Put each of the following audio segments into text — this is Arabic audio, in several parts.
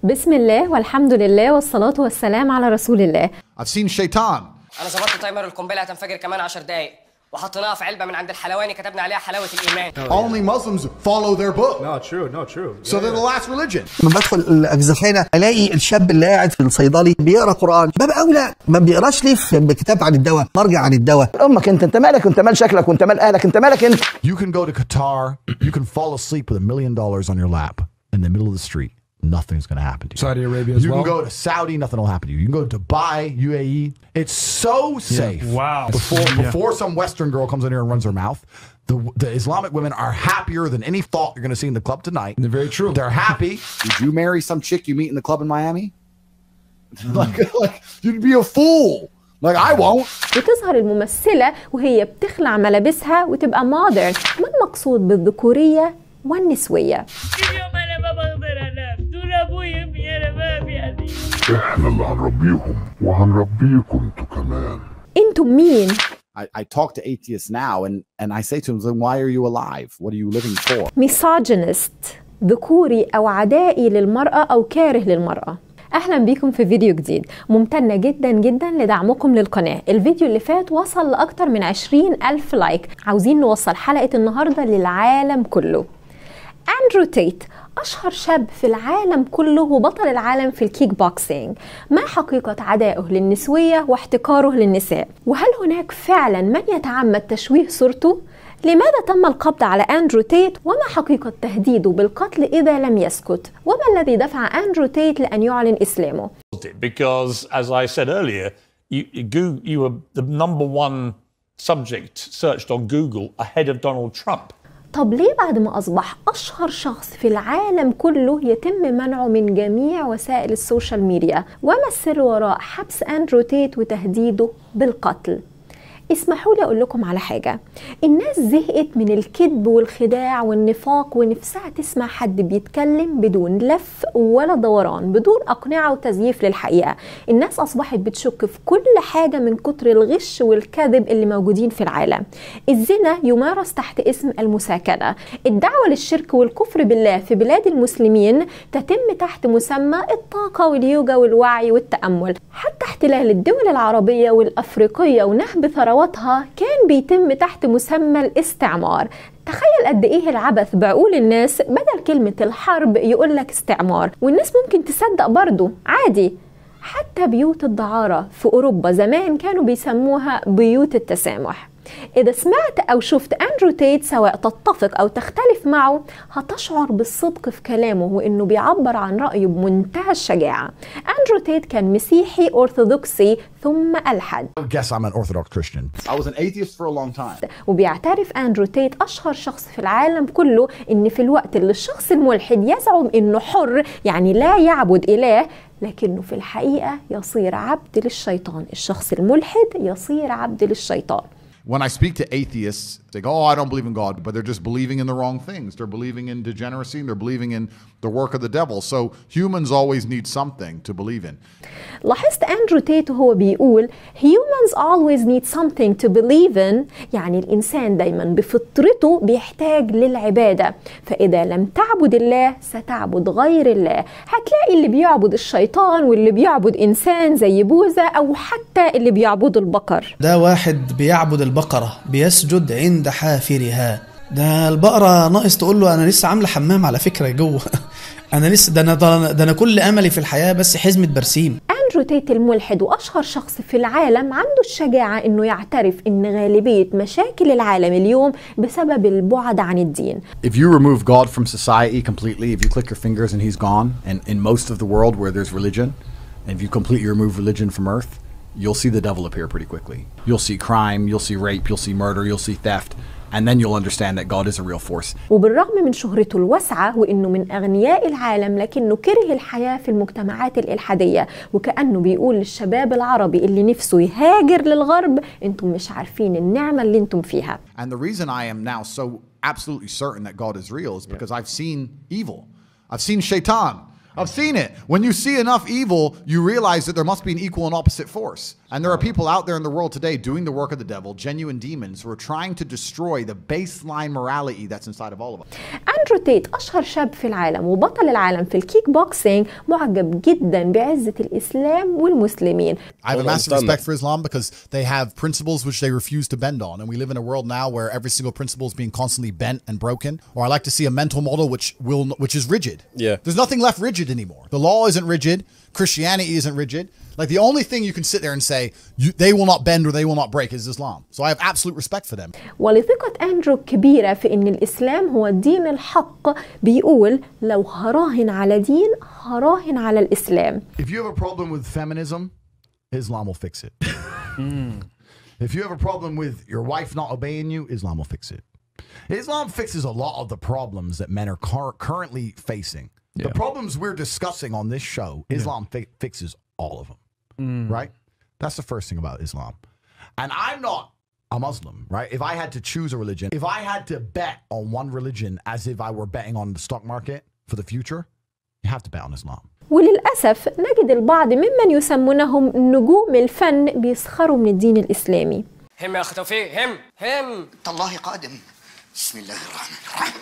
بسم الله والحمد لله والصلاة والسلام على رسول الله. I've seen شيطان. انا ظبطت تايمر القنبله هتنفجر كمان 10 دقايق وحطيناها في علبه من عند الحلواني كتبنا عليها حلاوه الايمان. Only Muslims follow their book. No, true. So they're the last religion. لما بدخل الأجزخانة ألاقي الشاب اللي قاعد في الصيدلي بيقرأ قرآن، باب أولى ما بيقراش ليه في كتاب عن الدواء، مرجع عن الدواء. أمك أنت مالك، أنت مال شكلك، وأنت مال أهلك، أنت مالك أنت. You can go to Qatar, you can fall asleep with $1 million on your lap in the middle of the street. Nothing's going to happen to you. Saudi Arabia as well. You can go to Saudi, nothing will happen to you. You can go to Dubai, UAE. It's so safe. Wow. Before some Western girl comes in here and runs her mouth, the Islamic women are happier than any thought you're going to see in the club tonight. They're very true. They're happy. Did you marry some chick you meet in the club in Miami? like you'd be a fool. Like I won't. بتظهر الممثلة وهي بتخلع ملابسها وتبقى مودرن. ما المقصود بالذكورية والنسوية؟ احنا اللي هنربيهم وهنربيكم انتوا كمان. انتم مين؟ I talk to atheists now and I say to them, why are you alive? What are you living for? ميساجينست، ذكوري أو عدائي للمرأة أو كاره للمرأة. أهلا بيكم في فيديو جديد. ممتنة جدا جدا لدعمكم للقناة. الفيديو اللي فات وصل لأكتر من 20,000 لايك. عاوزين نوصل حلقة النهاردة للعالم كله. أندرو تيت أشهر شاب في العالم كله وبطل العالم في الكيك بوكسينج. ما حقيقة عدائه للنسوية واحتكاره للنساء؟ وهل هناك فعلا من يتعمد تشويه صورته؟ لماذا تم القبض على أندرو تيت؟ وما حقيقة تهديده بالقتل إذا لم يسكت؟ وما الذي دفع أندرو تيت لأن يعلن إسلامه؟ Because as I said earlier, you were the #1 subject searched on Google ahead of Donald Trump. طب ليه بعد ما أصبح أشهر شخص في العالم كله يتم منعه من جميع وسائل السوشيال ميديا؟ وما السر وراء حبس أندرو تيت وتهديده بالقتل؟ اسمحوا لي أقول لكم على حاجة. الناس زهقت من الكذب والخداع والنفاق ونفسها تسمع حد بيتكلم بدون لف ولا دوران، بدون أقنعة وتزييف للحقيقة. الناس أصبحت بتشك في كل حاجة من كتر الغش والكذب اللي موجودين في العالم. الزنا يمارس تحت اسم المساكنة. الدعوة للشرك والكفر بالله في بلاد المسلمين تتم تحت مسمى الطاقة واليوجا والوعي والتأمل. حتى احتلال الدول العربية والأفريقية ونهب ثرواتها كان بيتم تحت مسمى الاستعمار. تخيل قد ايه العبث بعقول الناس، بدل كلمة الحرب يقولك استعمار، والناس ممكن تصدق برضو عادي. حتى بيوت الدعارة في أوروبا زمان كانوا بيسموها بيوت التسامح. إذا سمعت أو شفت أندرو تيت سواء تتفق أو تختلف معه هتشعر بالصدق في كلامه وإنه بيعبر عن رأيه بمنتهى الشجاعة. أندرو تيت كان مسيحي أرثوذكسي ثم ألحد. I guess I'm an Orthodox Christian. I was an atheist for a long time. وبيعترف أندرو تيت أشهر شخص في العالم كله إن في الوقت اللي الشخص الملحد يزعم إنه حر يعني لا يعبد إله، لكنه في الحقيقة يصير عبد للشيطان. الشخص الملحد يصير عبد للشيطان. When I speak to atheists, they go, oh, I don't believe in God, but they're just believing in the wrong things. They're believing in degeneracy and they're believing in the work of the devil. So humans always need something to believe in. لاحظت أندرو تيت وهو بيقول humans always need something to believe in، يعني الإنسان دايما بفطرته بيحتاج للعبادة، فإذا لم تعبد الله ستعبد غير الله. هتلاقي اللي بيعبد الشيطان واللي بيعبد إنسان زي بوذا أو حتى اللي بيعبد البقر. ده واحد بيعبد البقرة بيسجد عند حافرها. ده البقرة ناقص تقول له أنا لسه عاملة حمام على فكرة جوه أنا لسه ده أنا كل أملي في الحياة بس حزمة برسيم. أندرو تيت الملحد وأشهر شخص في العالم عنده الشجاعة إنه يعترف إن غالبية مشاكل العالم اليوم بسبب البعد عن الدين. If you remove God from society completely, if you click your fingers and he's gone, and in most of the world where there's religion, and if you completely remove religion from earth, you'll see the devil appear pretty quickly. You'll see crime, you'll see rape, you'll see murder, you'll see theft, and then you'll understand that God is a real force. وبالرغم من شهرته الواسعة وإنه من أغنياء العالم، لكنه كره الحياة في المجتمعات الإلحادية، وكأنه بيقول للشباب العربي اللي نفسه يهاجر للغرب انتم مش عارفين النعمة اللي انتم فيها. And the reason I am now so absolutely certain that God is real is because I've seen evil. I've seen shaitan. I've seen it. When you see enough evil, you realize that there must be an equal and opposite force. And there are people out there in the world today doing the work of the devil, genuine demons, who are trying to destroy the baseline morality that's inside of all of us. أندرو تيت أشهر شاب في العالم وبطل العالم في الكيك بوكسينج، معجب جدا بعزة الإسلام والمسلمين. I have a massive respect for Islam because they have principles which they refuse to bend on. And we live in a world now where every single principle is being constantly bent and broken. Or I like to see a mental model which is rigid. Yeah. There's nothing left rigid anymore. The law isn't rigid. Christianity isn't rigid. Like the only thing you can sit there and say they will not bend or they will not break is Islam. So I have absolute respect for them. ولثقة أندرو كبيرة في أن الإسلام هو الدين الحق، بيقول لو هراهن على دين هراهن على الإسلام. If you have a problem with feminism, Islam will fix it. If you have a problem with your wife not obeying you, Islam will fix it. Islam fixes a lot of the problems that men are currently facing. The problems we're discussing on this show, Islam fixes all of them, right? That's the first thing about Islam. And I'm not a Muslim, right? If I had to choose a religion, if I had to bet on one religion as if I were betting on the stock market for the future, you have to bet on Islam. وللأسف نجد البعض ممن يسمونهم نجوم الفن بيسخروا من الدين الإسلامي. هم يا أخ توفيق، هم الله قادم. بسم الله الرحمن الرحيم.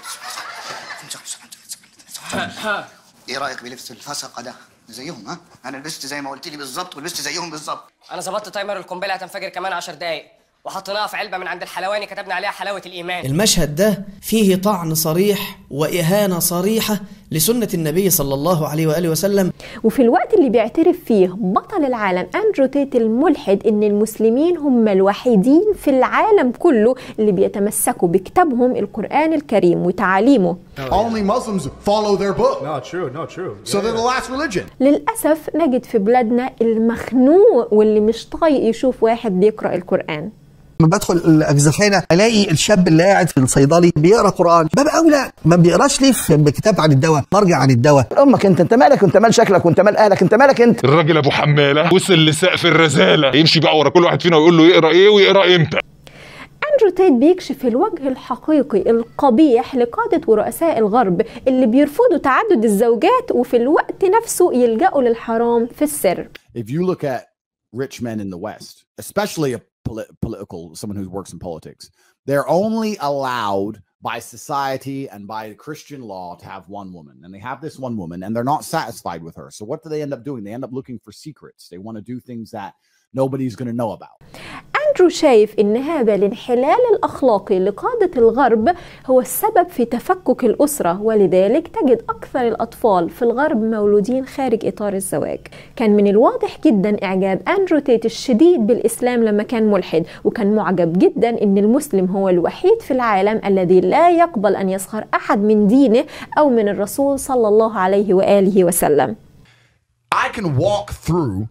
ايه رايك بلبس الفسقه ده؟ زيهم ها؟ انا لبست زي ما قلت لي بالظبط ولبست زيهم بالظبط. انا ظبطت تايمر القنبله هتنفجر كمان 10 دقايق، وحطيناها في علبه من عند الحلواني كتبنا عليها حلاوه الايمان. المشهد ده فيه طعن صريح وإهانة صريحة لسنة النبي صلى الله عليه وآله وسلم. وفي الوقت اللي بيعترف فيه بطل العالم أندرو تيت الملحد إن المسلمين هم الوحيدين في العالم كله اللي بيتمسكوا بكتابهم القرآن الكريم وتعاليمه. Only Muslims follow their book. No, true. So they're the last religion. للأسف نجد في بلادنا المخنوق واللي مش طايق يشوف واحد بيقرأ القرآن. لما بدخل الاجزخانه الاقي الشاب اللي قاعد في الصيدلي بيقرا قران، باب اولى ما بيقراش ليه في كتاب عن الدواء، مرجع عن الدواء. امك انت مالك وانت مال شكلك وانت مال اهلك، انت مالك انت. الراجل ابو حماله وصل لسقف الرزاله، يمشي بقى ورا كل واحد فينا ويقول له يقرا ايه ويقرا امتى. أندرو تيت بيكشف الوجه الحقيقي القبيح لقادة ورؤساء الغرب اللي بيرفضوا تعدد الزوجات وفي الوقت نفسه يلجأوا للحرام في السر. If you look at rich men in the West, especially a someone who works in politics, they're only allowed by society and by Christian law to have one woman, and they have this one woman and they're not satisfied with her. So what do they end up doing? They end up looking for secrets. They want to do things that nobody's going to know about. أندرو شايف إن هذا الانحلال الأخلاقي لقادة الغرب هو السبب في تفكك الأسرة، ولذلك تجد أكثر الأطفال في الغرب مولودين خارج إطار الزواج. كان من الواضح جدا إعجاب أندرو تيت الشديد بالإسلام لما كان ملحد، وكان معجب جدا إن المسلم هو الوحيد في العالم الذي لا يقبل أن يسخر أحد من دينه أو من الرسول صلى الله عليه وآله وسلم. I can walk through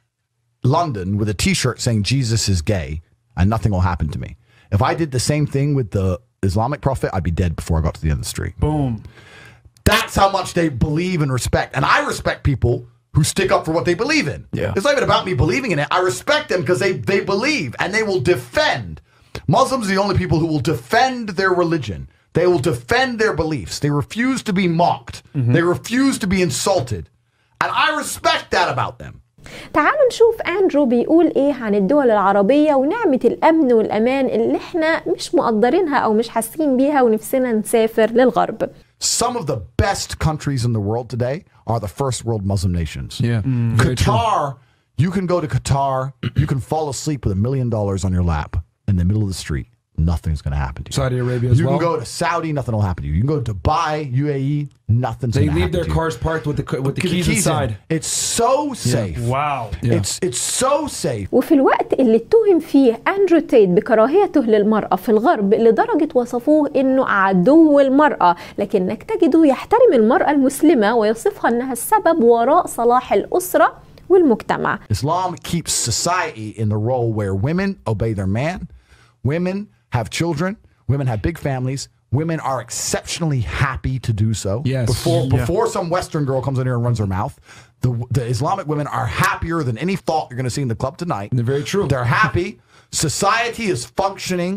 London with a t-shirt saying Jesus is gay and nothing will happen to me. If I did the same thing with the Islamic prophet, I'd be dead before I got to the end of the street. Boom. That's how much they believe and respect. And I respect people who stick up for what they believe in. Yeah. It's not even about me believing in it. I respect them because they believe and they will defend. Muslims are the only people who will defend their religion. They will defend their beliefs. They refuse to be mocked. They refuse to be insulted. And I respect that about them. تعالوا نشوف أندرو بيقول إيه عن الدول العربية ونعمة الأمن والأمان اللي إحنا مش مقدرينها أو مش حاسين بيها ونفسنا نسافر للغرب. Some of the best countries in the world today are the first world Muslim nations. Yeah. Qatar, you can go to Qatar, you can fall asleep with $1 million on your lap in the middle of the street. Nothing's going to happen to you. Saudi Arabia as well. You can go to Saudi, nothing will happen to you. You can go to Dubai, UAE, nothing's going to happen to you. They leave their cars parked with the keys inside. It's so safe. Wow. It's so safe. وفي الوقت اللي اتهم فيه أندرو تيت بكراهيته للمرأة في الغرب لدرجة وصفوه إنه عدو المرأة، لكنك تجده يحترم المرأة المسلمة ويصفها إنها السبب وراء صلاح الأسرة والمجتمع. Islam keeps society in the role where women obey their man, women have children, women have big families, women are exceptionally happy to do so. Yes. Before some Western girl comes in here and runs her mouth, the Islamic women are happier than any thought you're going to see in the club tonight. They're very true. They're happy. Society is functioning.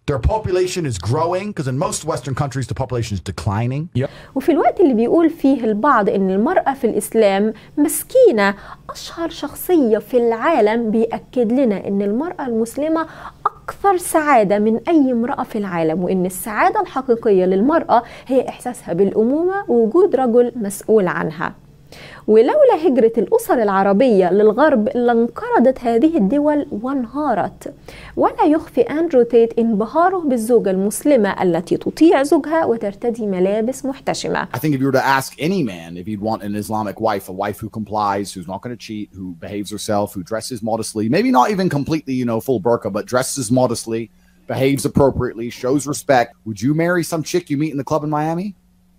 Their population is growing because in most Western countries the population is declining. وفي الوقت اللي بيقول فيه البعض إن المرأة في الإسلام مسكينة، أشهر شخصية في العالم بيأكد لنا إن المرأة المسلمة أكثر سعادة من أي امرأة في العالم، وإن السعادة الحقيقية للمرأة هي إحساسها بالأمومة ووجود رجل مسؤول عنها. ولولا هجرة الأسر العربية للغرب لانقرضت هذه الدول وانهارت. ولا يخفي أندرو تيت انبهاره بالزوجة المسلمة التي تطيع زوجها وترتدي ملابس محتشمة. I think if you were to ask any man if he'd want an Islamic wife, a wife who complies, who's not going to cheat, who behaves herself, who dresses modestly, maybe not even completely, full burqa, but dresses modestly, behaves appropriately, shows respect, would you marry some chick you meet in the club in Miami?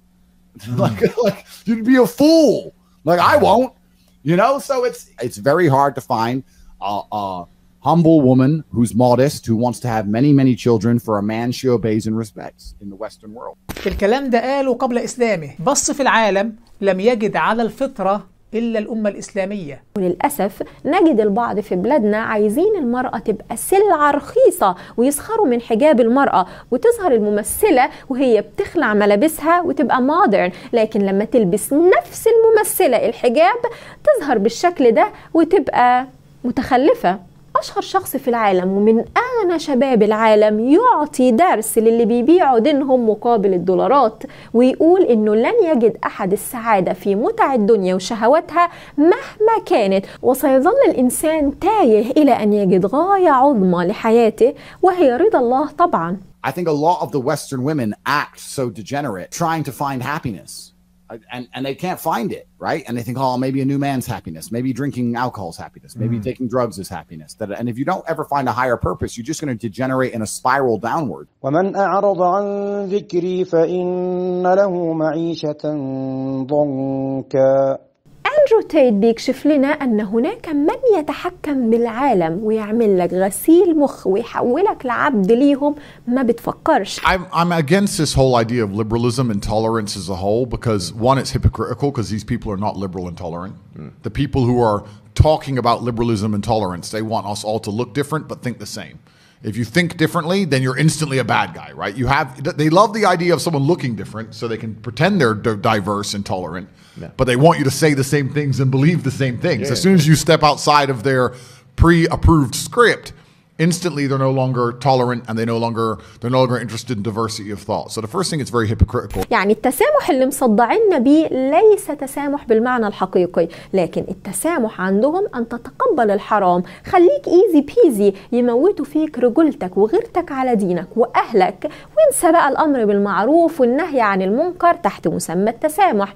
like you'd be a fool. Like I won't, so it's very hard to find a humble woman who's modest, who wants to have many, many children for a man she obeys and respects in the Western world. الكلام ده قاله قبل إسلامه. بص في العالم لم يجد على الفطرة إلا الأمة الإسلامية. وللأسف نجد البعض في بلادنا عايزين المرأة تبقى سلعة رخيصة ويسخروا من حجاب المرأة، وتظهر الممثلة وهي بتخلع ملابسها وتبقى مودرن، لكن لما تلبس نفس الممثلة الحجاب تظهر بالشكل ده وتبقى متخلفة. أشهر شخص في العالم ومن أغنى شباب العالم يعطي درس للي بيبيعوا دينهم مقابل الدولارات، ويقول إنه لن يجد أحد السعادة في متع الدنيا وشهواتها مهما كانت، وسيظل الإنسان تايه إلى أن يجد غاية عظمى لحياته وهي رضا الله طبعا. I think a lot of the Western women act so degenerate trying to find happiness. And they can't find it, right? And they think, oh, maybe a new man's happiness, maybe drinking alcohol is happiness, maybe taking drugs is happiness. And if you don't ever find a higher purpose, you're just going to degenerate in a spiral downward. ومن أعرض عن ذكري فإن له معيشة ضنكا. أندرو تيت بيكشف لنا أن هناك من يتحكم بالعالم ويعمل لك غسيل مخ ويحولك لعبد ليهم ما بتفكرش. I'm against this whole idea of liberalism and tolerance as a whole because one, it's hypocritical because these people are not liberal and tolerant. The people who are talking about liberalism and tolerance, they want us all to look different but think the same. If you think differently, then you're instantly a bad guy, right? They love the idea of someone looking different so they can pretend they're diverse and tolerant, but they want you to say the same things and believe the same things. As soon as you step outside of their pre-approved script, instantly they're no longer tolerant and they're no longer interested in diversity of thought. So the first thing, it's very hypocritical. يعني التسامح اللي مصدعنا بيه ليس تسامح بالمعنى الحقيقي، لكن التسامح عندهم أن تتقبل الحرام، خليك ايزي بيزي، يموتوا فيك رجولتك وغيرتك على دينك وأهلك، وانسى بقى الأمر بالمعروف والنهي عن المنكر تحت مسمى التسامح.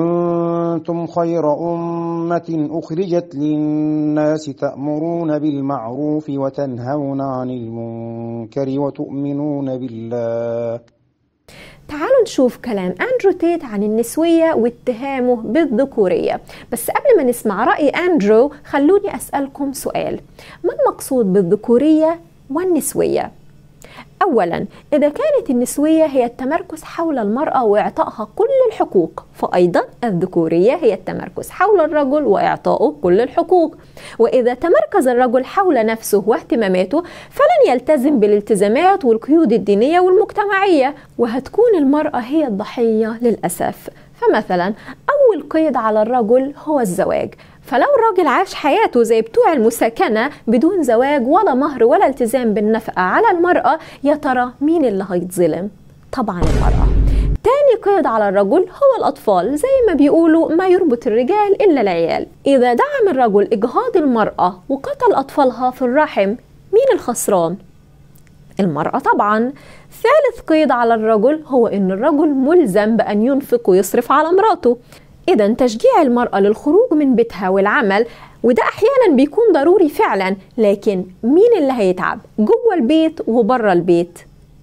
كنتم خير أمة أخرجت للناس تأمرون بالمعروف وتنهون عن المنكر وتؤمنون بالله. تعالوا نشوف كلام أندرو تيت عن النسوية واتهامه بالذكورية. بس قبل ما نسمع رأي أندرو خلوني أسألكم سؤال: ما المقصود بالذكورية والنسوية؟ أولا، إذا كانت النسوية هي التمركز حول المرأة وإعطائها كل الحقوق، فأيضا الذكورية هي التمركز حول الرجل وإعطائه كل الحقوق. وإذا تمركز الرجل حول نفسه واهتماماته فلن يلتزم بالالتزامات والقيود الدينية والمجتمعية، وهتكون المرأة هي الضحية للأسف. فمثلا أول قيد على الرجل هو الزواج، فلو الراجل عاش حياته زي بتوع المساكنة بدون زواج ولا مهر ولا التزام بالنفقة على المرأة، يا ترى مين اللي هيتظلم؟ طبعا المرأة. تاني قيد على الرجل هو الأطفال، زي ما بيقولوا ما يربط الرجال إلا العيال. إذا دعم الرجل إجهاض المرأة وقتل أطفالها في الرحم، مين الخسران؟ المرأة طبعا. ثالث قيد على الرجل هو إن الرجل ملزم بأن ينفق ويصرف على مراته. إذا تشجيع المرأة للخروج من بيتها والعمل، وده أحيانا بيكون ضروري فعلا، لكن مين اللي هيتعب جوه البيت وبره البيت؟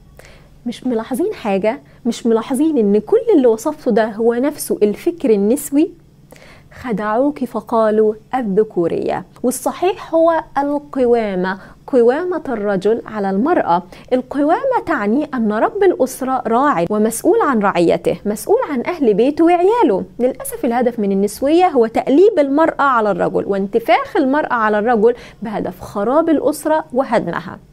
مش ملاحظين حاجة؟ مش ملاحظين إن كل اللي وصفته ده هو نفسه الفكر النسوي؟ خدعوك فقالوا الذكورية، والصحيح هو القوامة، قوامة الرجل على المرأة. القوامة تعني أن رب الأسرة راعي ومسؤول عن رعيته، مسؤول عن أهل بيته وعياله. للأسف الهدف من النسوية هو تأليب المرأة على الرجل وانتفاخ المرأة على الرجل بهدف خراب الأسرة وهدمها.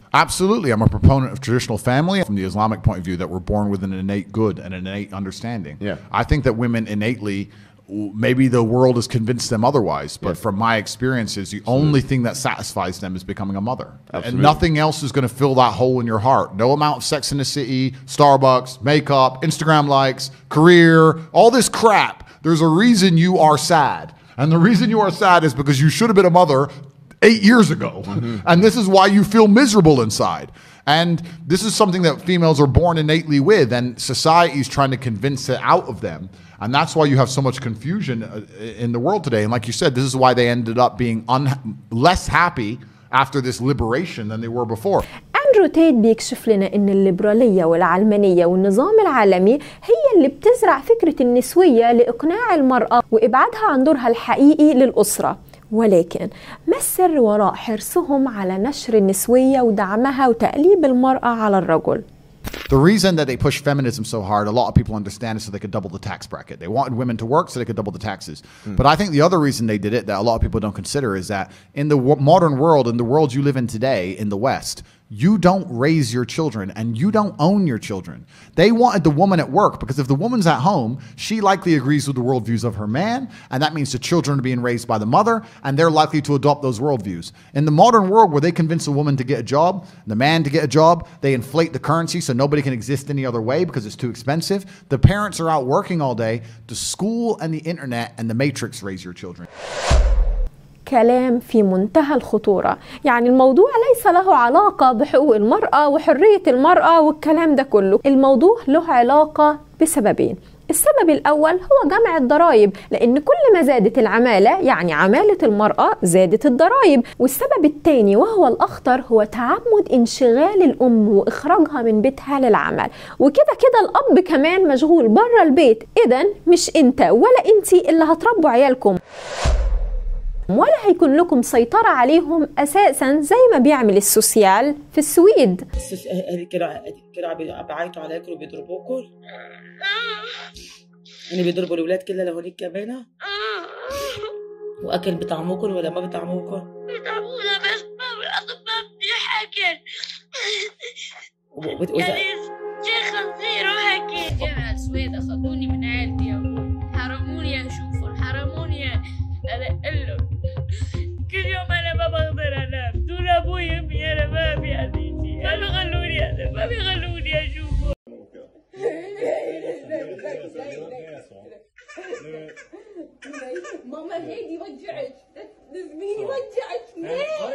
Absolutely. I'm a proponent of traditional family from the Islamic point of view, that we're born with an innate good and an innate understanding. Yeah. I think that women innately, maybe the world has convinced them otherwise, but from my experiences, the only thing that satisfies them is becoming a mother. Absolutely. And nothing else is going to fill that hole in your heart. No amount of Sex in the City, Starbucks, makeup, Instagram likes, career, all this crap. There's a reason you are sad. And the reason you are sad is because you should have been a mother 8 years ago. And this is why you feel miserable inside. And this is something that females are born innately with, and society is trying to convince it out of them. And that's why you have so much confusion in the world today. And like you said, this is why they ended up being less happy after this liberation than they were before. أندرو تيت بيكشف لنا إن الليبرالية والعلمانية والنظام العالمي هي اللي بتزرع فكرة النسوية لإقناع المرأة وإبعادها عن دورها الحقيقي للأسرة. ولكن ما السر وراء حرصهم على نشر النسوية ودعمها وتقليب المرأة على الرجل؟ The reason that they push feminism so hard, a lot of people understand it so they could double the tax bracket. They wanted women to work so they could double the taxes. But I think the other reason they did it that a lot of people don't consider is that in the modern world, in the world you live in today, in the West, you don't raise your children and you don't own your children. They wanted the woman at work because if the woman's at home, she likely agrees with the worldviews of her man, and that means the children are being raised by the mother, and they're likely to adopt those worldviews. In the modern world where they convince a woman to get a job, the man to get a job, they inflate the currency so nobody can exist any other way because it's too expensive. The parents are out working all day. The school and the internet and the matrix raise your children. كلام في منتهى الخطورة. يعني الموضوع ليس له علاقة بحقوق المرأة وحرية المرأة والكلام ده كله. الموضوع له علاقة بسببين. السبب الأول هو جمع الضرائب، لأن كل ما زادت العمالة يعني عمالة المرأة زادت الضرائب. والسبب الثاني وهو الأخطر هو تعمد انشغال الأم وإخراجها من بيتها للعمل، وكده كده الأب كمان مشغول بره البيت. إذن مش أنت ولا أنتي اللي هتربوا عيالكم، ولا هيكون لكم سيطرة عليهم أساسا زي ما بيعمل السوسيال في السويد. كانوا بيعيطوا عليكم وبيضربوكم؟ يعني بيضربوا الأولاد كلها لهونيك كمان؟ وأكل بطعموكم ولا ما بطعموكم؟ بطعمونا بس ما بنحكي. يعني شيخ خنزير وهكي. جامعة السويد أخذوني من عيلتي يا أبوي، حرموني أشوفهم، حرموني أدقلهم. كل يوم أنا ما بقدر أنام، دول أبوي وأمي أنا ما في عزيزي، ما بيخلوني أنام، ما بيخلوني أشوفه. ماما هيدي وجعت، زميلي وجعت،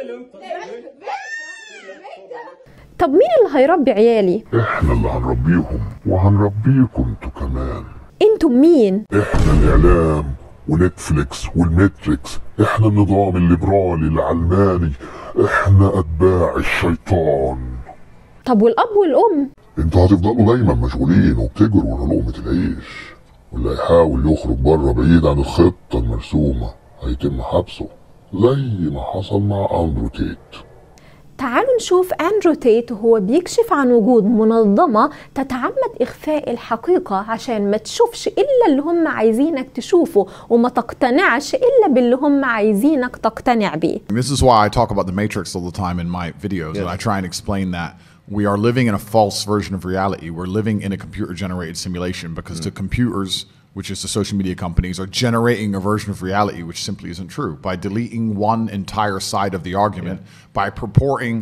طب مين اللي هيربي عيالي؟ احنا اللي هنربيهم وهنربيكم انتوا كمان. انتوا مين؟ احنا الإعلام ونتفليكس والماتريكس، احنا النظام الليبرالي العلماني، احنا اتباع الشيطان. طب والاب والام؟ انتوا هتفضلوا دايما مشغولين وبتجروا ورا لقمة العيش، واللي يحاول يخرج بره بعيد عن الخطة المرسومة هيتم حبسه زي ما حصل مع أندرو تيت. تعالوا نشوف أندرو تيت وهو بيكشف عن وجود منظمة تتعمد إخفاء الحقيقة عشان ما تشوفش إلا اللي هم عايزينك تشوفه وما تقتنعش إلا باللي هم عايزينك تقتنع بيه. This is why I talk about the Matrix all the time in my videos, and I try and explain that we are living in a false version of reality. We're living in a computer-generated simulation because the computers, which is the social media companies, are generating a version of reality which simply isn't true by deleting one entire side of the argument, by purporting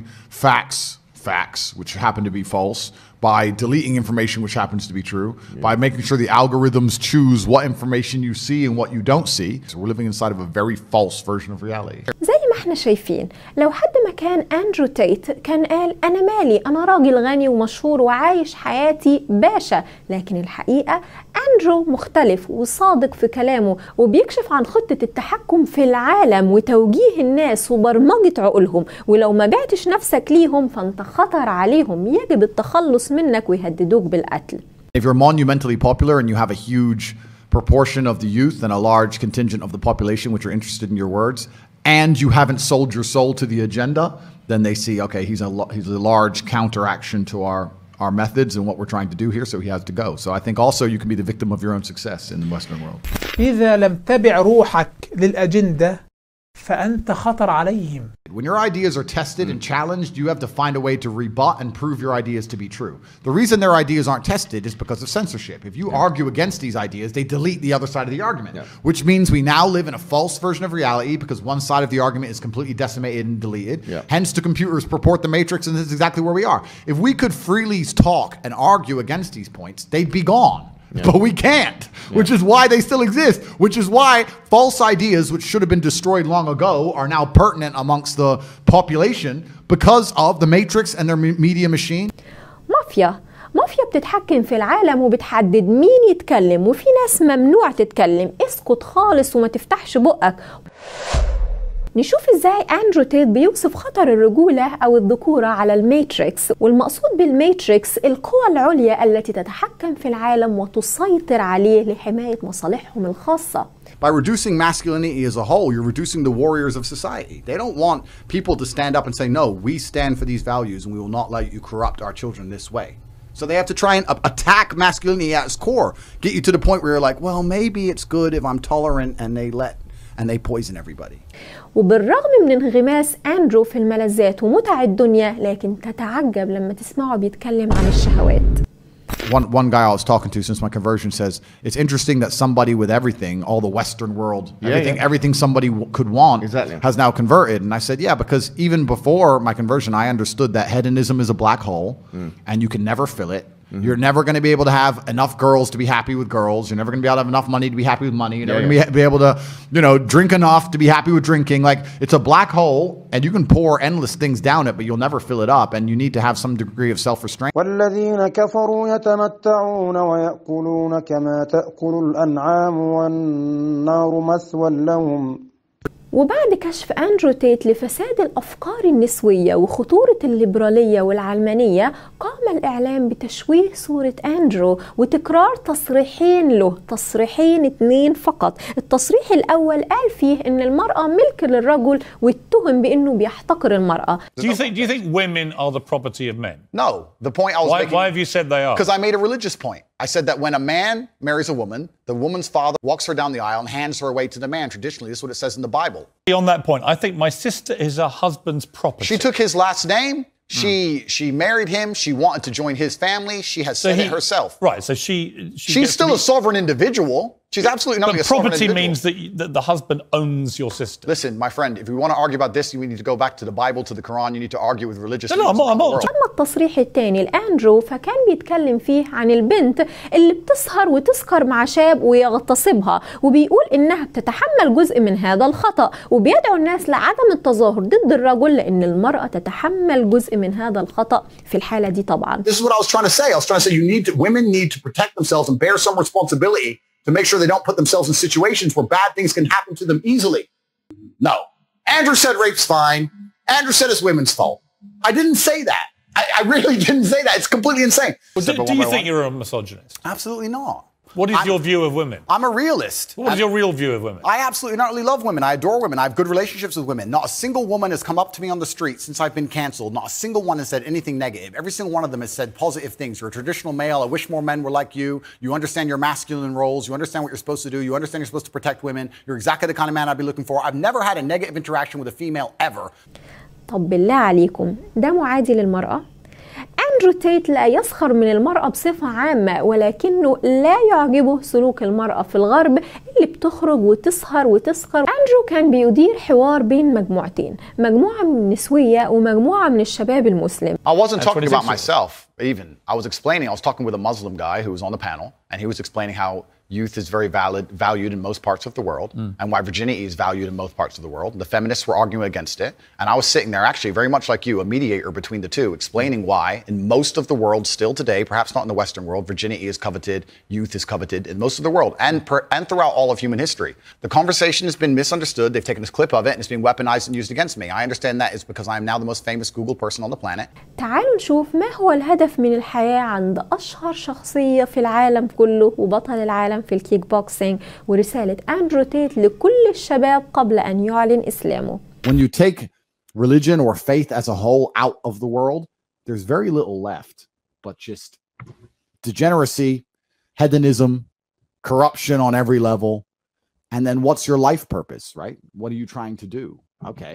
facts which happen to be false, by deleting information which happens to be true, by making sure the algorithms choose what information you see and what you don't see. So we're living inside of a very false version of reality. زي ما احنا شايفين، لو حد مكان أندرو تيت كان قال أنا مالي، أنا راجل غني ومشهور وعايش حياتي باشا، لكن الحقيقة أندرو مختلف وصادق في كلامه وبيكشف عن خطة التحكم في العالم وتوجيه الناس وبرمجة عقولهم، ولو ما بعتش نفسك ليهم فأنت خطر عليهم، يجب التخلص منك ويهددوك بالقتل. If you're monumentally popular and you have a huge proportion of the youth and a large contingent of the population which are interested in your words, and you haven't sold your soul to the agenda, then they see, okay, he's a large counteraction to our methods and what we're trying to do here, so he has to go. So I think also you can be the victim of your own success in the Western world. إذا لم تبع روحك للأجندة فأنت خطر عليهم. When your ideas are tested and challenged, you have to find a way to rebut and prove your ideas to be true. The reason their ideas aren't tested is because of censorship. If you argue against these ideas, they delete the other side of the argument, which means we now live in a false version of reality because one side of the argument is completely decimated and deleted. Hence, the computers purport the Matrix, and this is exactly where we are. If we could freely talk and argue against these points, they'd be gone. But we can't, which is why they still exist, which is why false ideas, which should have been destroyed long ago, are now pertinent amongst the population because of the Matrix and their media machine. مافيا بتتحكم في العالم وبتحدد مين يتكلم، وفي ناس ممنوع تتكلم، اسكت خالص وما تفتحش بقك. نشوف ازاي اندرو تيت بيوصف خطر الرجولة او الذكورة على الماتريكس، والمقصود بالماتريكس القوى العليا التي تتحكم في العالم وتسيطر عليه لحماية مصالحهم الخاصة. By reducing masculinity as a whole, you're reducing the warriors of society. They don't want people to stand up and say, no, we stand for these values and we will not let you corrupt our children this way. So they have to try and attack masculinity at its core, get you to the point where you're like, well, maybe it's good if I'm tolerant, and they poison everybody. وبالرغم من انغماس أندرو في الملذات ومتع الدنيا، لكن تتعجب لما تسمعه بيتكلم عن الشهوات. One guy I was talking to since my conversion says, it's interesting that somebody with everything, all the Western world, everything somebody could want has now converted. And I said, yeah, because even before my conversion, I understood that hedonism is a black hole and you can never fill it. You're never going to be able to have enough girls to be happy with girls. You're never going to be able to have enough money to be happy with money. You're never going to be able to, drink enough to be happy with drinking. Like, it's a black hole, and you can pour endless things down it, but you'll never fill it up, and you need to have some degree of self-restraint. والذين كفروا يتمتعون ويأكلون كما تأكل الأنعام والنار مثوى لهم. وبعد كشف أندرو تيت لفساد الأفكار النسوية وخطورة الليبرالية والعلمانية، قام الإعلام بتشويه صورة أندرو وتكرار تصريحين له، تصريحين 2 فقط. التصريح الأول قال فيه إن المرأة ملك للرجل واتهم بإنه بيحتقر المرأة. Do you think women are the property of men? No. The point I was making... Why have you said they are? Because I made a religious point. I said that when a man marries a woman, the woman's father walks her down the aisle and hands her away to the man. Traditionally, this is what it says in the Bible. On that point, I think my sister is her husband's property. She took his last name. She married him. She wanted to join his family. She has said it herself. Right. So she's still a sovereign individual. She's absolutely not a sovereign property individual. means that the husband owns your sister. Listen, my friend, if we want to argue about this, you need to go back to the Bible, to the Quran. You need to argue with religious leaders around the world. أما التصريح الثاني لأندرو فكان بيتكلم فيه عن البنت اللي بتسهر وتسكر مع شاب ويغتصبها، وبيقول إنها بتتحمل جزء من هذا الخطأ، وبيدعو الناس لعدم التظاهر ضد الرجل لأن المرأة تتحمل جزء من هذا الخطأ في الحالة دي طبعا. This is what I was trying to say. I was trying to say women need to protect themselves and bear some responsibility to make sure they don't put themselves in situations where bad things can happen to them easily. No. Andrew said rape's fine. Andrew said it's women's fault. I didn't say that. I really didn't say that. It's completely insane. Do you think you're a misogynist? Absolutely not. What is your view of women? I'm a realist. What is your real view of women? I absolutely not really love women. I adore women. I have good relationships with women. Not a single woman has come up to me on the street since I've been canceled. Not a single one has said anything negative. Every single one of them has said positive things. You're a traditional male. I wish more men were like you. You understand your masculine roles. You understand what you're supposed to do. You understand you're supposed to protect women. You're exactly the kind of man I'd be looking for. I've never had a negative interaction with a female ever. طب بالله عليكم، ده معادي للمرأة؟ أندرو تيت لا يسخر من المرأة بصفة عامة، ولكنه لا يعجبه سلوك المرأة في الغرب اللي بتخرج وتسهر وتسخر. أندرو كان بيدير حوار بين مجموعتين، مجموعة من النسوية ومجموعة من الشباب المسلم. I wasn't talking about myself even. I was talking with a Muslim guy who was on the panel, and he was explaining how youth is very valued in most parts of the world, and why virginity is valued in most parts of the world. The feminists were arguing against it, and I was sitting there actually very much like you, a mediator between the two, explaining why in most of the world still today, perhaps not in the Western world, virginity is coveted, youth is coveted in most of the world, and throughout all of human history. The conversation has been misunderstood. They've taken this clip of it, and it's being weaponized and used against me. I understand that is because I am now the most famous Google person on the planet. تعالوا نشوف ما هو الهدف من الحياة عند أشهر شخصية في العالم كله وبطل العالم في الكيك بوكسينج، ورسالة أندرو تيت لكل الشباب قبل أن يعلن إسلامه. When you take religion or faith as a whole out of the world, there's very little left but just degeneracy, hedonism, corruption on every level. And then what's your life purpose, right? What are you trying to do? Okay,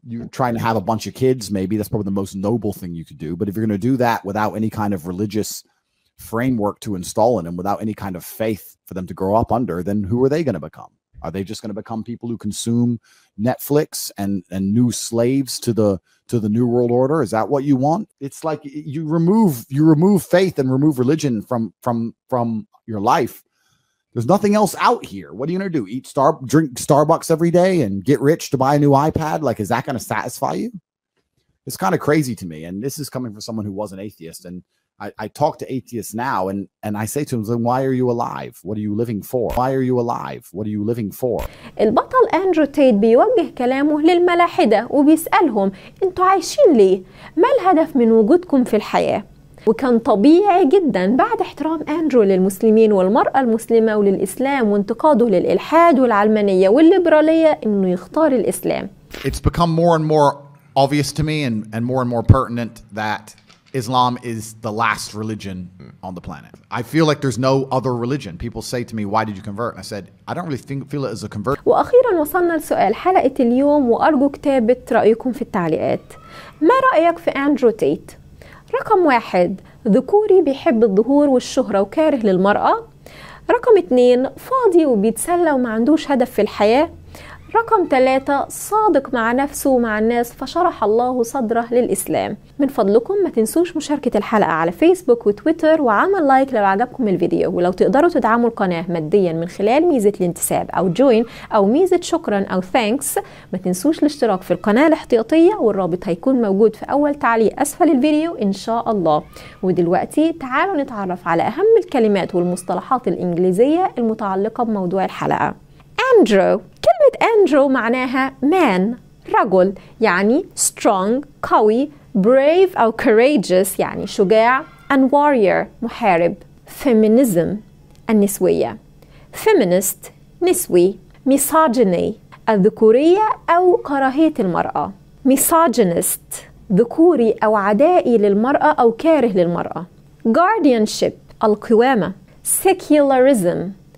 you're trying to have a bunch of kids, maybe that's probably the most noble thing you could do. But if you're going to do that without any kind of religious framework to install in them, without any kind of faith for them to grow up under, then who are they going to become? Are they just going to become people who consume Netflix and new slaves to the new world order? Is that what you want? It's like you remove faith and remove religion from your life. There's nothing else out here. What are you going to do? Drink Starbucks every day and get rich to buy a new iPad? Like, is that going to satisfy you? It's kind of crazy to me. And this is coming from someone who was an atheist. And I talk to atheists now and I say to them, why are you alive? What are you living for? Why are you alive? What are you living for? البطل أندرو تيت بيوجه كلامه للملاحدة وبيسألهم انتوا عايشين ليه؟ ما الهدف من وجودكم في الحياة؟ وكان طبيعي جدا بعد احترام أندرو للمسلمين والمرأة المسلمة وللإسلام وانتقاده للإلحاد والعلمانية والليبرالية إنه يختار الإسلام. It's become more and more obvious to me and more pertinent that Islam is the last religion on the planet. I feel like there's no other religion. People say to me, why did you convert? And I said, I don't really feel it as a convert. وأخيرا وصلنا لسؤال حلقة اليوم وأرجو كتابة رأيكم في التعليقات. ما رأيك في أندرو تيت؟ رقم 1 ذكوري بيحب الظهور والشهرة وكاره للمرأة. رقم 2 فاضي وبيتسلى وما عندوش هدف في الحياة. رقم 3 صادق مع نفسه ومع الناس فشرح الله صدره للإسلام. من فضلكم ما تنسوش مشاركة الحلقة على فيسبوك وتويتر وعمل لايك لو عجبكم الفيديو، ولو تقدروا تدعموا القناة ماديا من خلال ميزة الانتساب أو جوين أو ميزة شكرا أو ثانكس. ما تنسوش الاشتراك في القناة الاحتياطية والرابط هيكون موجود في أول تعليق أسفل الفيديو إن شاء الله. ودلوقتي تعالوا نتعرف على أهم الكلمات والمصطلحات الإنجليزية المتعلقة بموضوع الحلقة. أندرو، كلمة أندرو معناها man رجل، يعني strong قوي، brave أو courageous يعني شجاع، and warrior محارب. feminism النسوية، feminist نسوي. misogyny الذكورية أو كراهية المرأة، misogynist ذكوري أو عدائي للمرأة أو كاره للمرأة. guardianship القوامة. secularism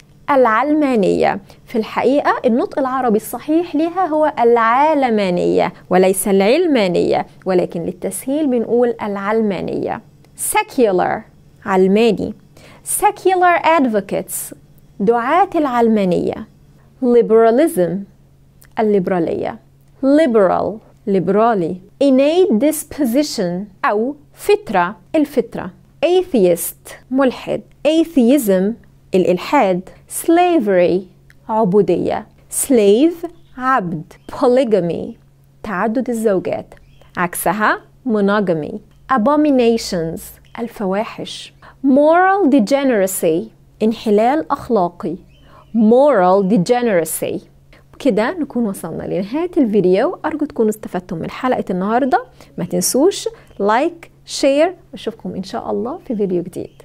العلمانية. في الحقيقة النطق العربي الصحيح لها هو العالمانية وليس العلمانية، ولكن للتسهيل بنقول العلمانية. secular علماني. secular advocates دعاة العلمانية. liberalism الليبرالية. liberal ليبرالي. innate disposition أو فطرة الفطرة. atheist ملحد. atheism الإلحاد. slavery عبودية. slave عبد. polygamy تعدد الزوجات، عكسها monogamy. abominations الفواحش. moral degeneracy انحلال أخلاقي. moral degeneracy. كده نكون وصلنا لنهاية الفيديو. أرجو تكونوا استفدتم من حلقة النهاردة. ما تنسوش لايك شير، وأشوفكم إن شاء الله في فيديو جديد.